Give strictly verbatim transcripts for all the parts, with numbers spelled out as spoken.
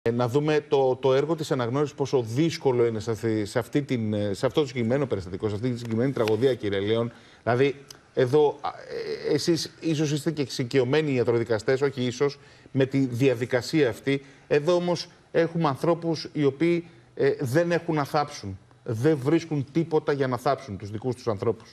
Να δούμε το, το έργο της αναγνώρισης, πόσο δύσκολο είναι σε, αυτή, σε, αυτή την, σε αυτό το συγκεκριμένο περιστατικό, σε αυτή τη συγκεκριμένη τραγωδία, κύριε Λέων. Δηλαδή, εδώ εσείς ίσως είστε και εξοικειωμένοι οι ιατροδικαστές, όχι ίσως, με τη διαδικασία αυτή. Εδώ όμως έχουμε ανθρώπους οι οποίοι ε, δεν έχουν να θάψουν. Δεν βρίσκουν τίποτα για να θάψουν τους δικούς τους ανθρώπους.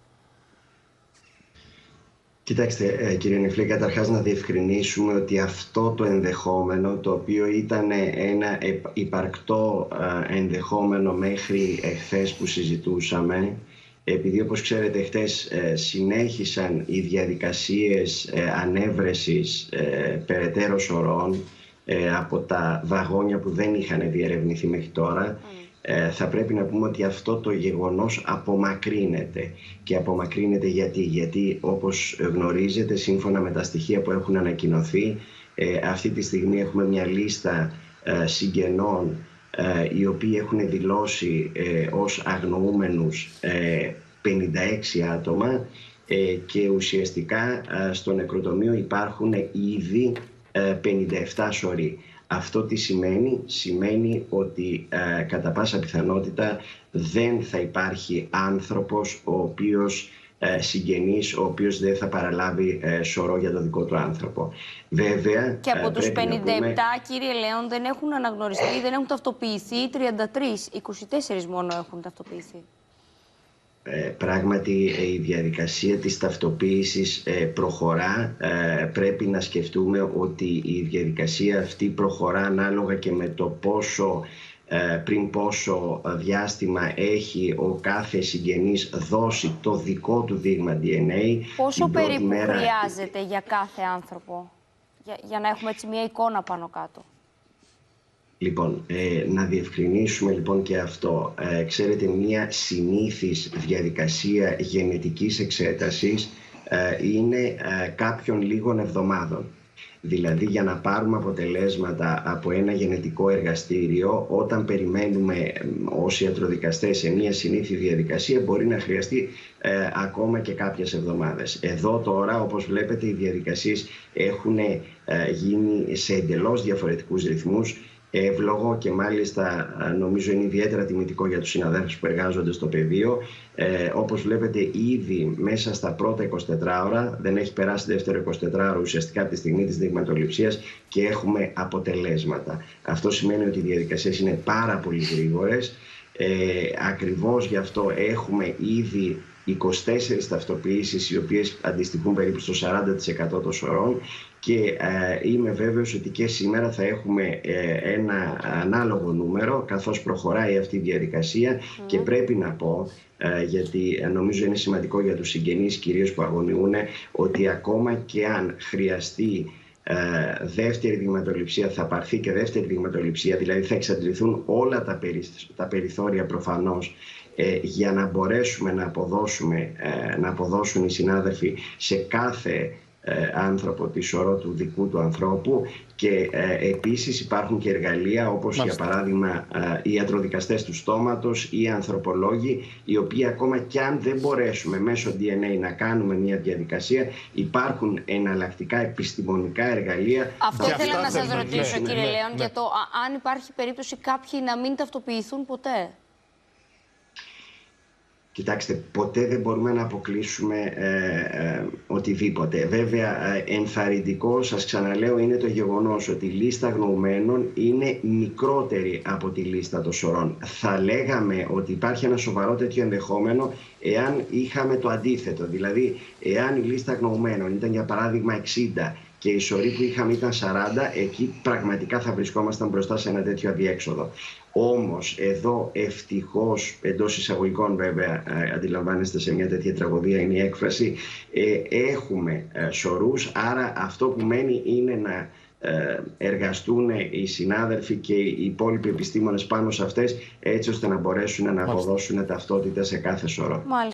Κοιτάξτε, κύριε Νιφλή, καταρχάς να διευκρινίσουμε ότι αυτό το ενδεχόμενο, το οποίο ήταν ένα υπαρκτό ενδεχόμενο μέχρι εχθές που συζητούσαμε, επειδή όπως ξέρετε χθες συνέχισαν οι διαδικασίες ανέβρεσης περαιτέρω σωρών από τα βαγόνια που δεν είχαν διερευνηθεί μέχρι τώρα, θα πρέπει να πούμε ότι αυτό το γεγονός απομακρύνεται. Και απομακρύνεται γιατί, γιατί όπως γνωρίζετε, σύμφωνα με τα στοιχεία που έχουν ανακοινωθεί, αυτή τη στιγμή έχουμε μια λίστα συγγενών οι οποίοι έχουν δηλώσει ως αγνοούμενους πενήντα έξι άτομα και ουσιαστικά στο νεκροτομείο υπάρχουν ήδη πενήντα επτά σωροί. Αυτό τι σημαίνει? Σημαίνει ότι ε, κατά πάσα πιθανότητα δεν θα υπάρχει άνθρωπος ο οποίος ε, συγγενής, ο οποίος δεν θα παραλάβει ε, σωρό για το δικό του άνθρωπο. Βέβαια, και από ε, τους πενήντα επτά, πούμε... κύριε Λέων, δεν έχουν αναγνωριστεί, δεν έχουν ταυτοποιηθεί τριάντα τρεις, είκοσι τέσσερις μόνο έχουν ταυτοποιηθεί. Ε, πράγματι η διαδικασία της ταυτοποίησης ε, προχωρά. Ε, πρέπει να σκεφτούμε ότι η διαδικασία αυτή προχωρά ανάλογα και με το πόσο ε, πριν πόσο διάστημα έχει ο κάθε συγγενής δώσει το δικό του δείγμα ντι εν έι. Πόσο περίπου μέρα... χρειάζεται για κάθε άνθρωπο, για, για να έχουμε έτσι μια εικόνα πάνω κάτω? Λοιπόν, ε, να διευκρινίσουμε λοιπόν και αυτό. Ε, ξέρετε, μια συνήθις διαδικασία γενετικής εξέτασης ε, είναι ε, κάποιων λίγων εβδομάδων. Δηλαδή, για να πάρουμε αποτελέσματα από ένα γενετικό εργαστήριο, όταν περιμένουμε ε, ως ιατροδικαστές σε μια συνήθη διαδικασία, μπορεί να χρειαστεί ε, ακόμα και κάποιες εβδομάδες. Εδώ τώρα, όπως βλέπετε, οι διαδικασίες έχουν ε, γίνει σε εντελώς διαφορετικούς ρυθμούς. Εύλογο και μάλιστα νομίζω είναι ιδιαίτερα τιμητικό για τους συναδέλφους που εργάζονται στο πεδίο. Ε, όπως βλέπετε, ήδη μέσα στα πρώτα εικοσιτέσσερις ώρα, δεν έχει περάσει δεύτερο εικοσιτέσσερα ουσιαστικά από τη στιγμή της δειγματοληψίας και έχουμε αποτελέσματα. Αυτό σημαίνει ότι οι διαδικασίες είναι πάρα πολύ γρήγορες. Ε, ακριβώς γι' αυτό έχουμε ήδη είκοσι τέσσερις ταυτοποιήσεις, οι οποίες αντιστοιχούν περίπου στο σαράντα τοις εκατό των σωρών, και ε, είμαι βέβαιος ότι και σήμερα θα έχουμε ε, ένα ανάλογο νούμερο καθώς προχωράει αυτή η διαδικασία. Mm. Και πρέπει να πω, ε, γιατί νομίζω είναι σημαντικό για τους συγγενείς κυρίως που αγωνιούν, ότι ακόμα και αν χρειαστεί ε, δεύτερη δειγματοληψία, θα πάρθει και δεύτερη δειγματοληψία, δηλαδή θα εξαντληθούν όλα τα, περι, τα περιθώρια προφανώς, ε, για να μπορέσουμε να αποδώσουμε, ε, να αποδώσουν οι συνάδελφοι σε κάθε ε, άνθρωπο τη σωρό του δικού του ανθρώπου. Και ε, επίσης υπάρχουν και εργαλεία όπως Μάλιστα. για παράδειγμα ε, οι ιατροδικαστές του στόματος ή οι ανθρωπολόγοι, οι οποίοι ακόμα κι αν δεν μπορέσουμε μέσω ντι εν έι να κάνουμε μια διαδικασία, υπάρχουν εναλλακτικά επιστημονικά εργαλεία. Αυτό ήθελα να σας ρωτήσω, ναι, κύριε ναι, Λέων, ναι. για το α, αν υπάρχει περίπτωση κάποιοι να μην ταυτοποιηθούν ποτέ. Κοιτάξτε, ποτέ δεν μπορούμε να αποκλείσουμε ε, ε, οτιδήποτε. Βέβαια, ε, ενθαρρυντικό, σας ξαναλέω, είναι το γεγονός ότι η λίστα αγνοουμένων είναι μικρότερη από τη λίστα των σωρών. Θα λέγαμε ότι υπάρχει ένα σοβαρό τέτοιο ενδεχόμενο εάν είχαμε το αντίθετο. Δηλαδή, εάν η λίστα αγνοουμένων ήταν για παράδειγμα εξήντα και η σωρή που είχαμε ήταν σαράντα, εκεί πραγματικά θα βρισκόμασταν μπροστά σε ένα τέτοιο αδιέξοδο. Όμως εδώ ευτυχώς, εντός εισαγωγικών βέβαια, ε, αντιλαμβάνεστε, σε μια τέτοια τραγωδία είναι η έκφραση, ε, έχουμε ε, σωρούς, άρα αυτό που μένει είναι να ε, εργαστούν οι συνάδελφοι και οι υπόλοιποι επιστήμονες πάνω σε αυτές, έτσι ώστε να μπορέσουν να αποδώσουν ταυτότητα σε κάθε σωρό.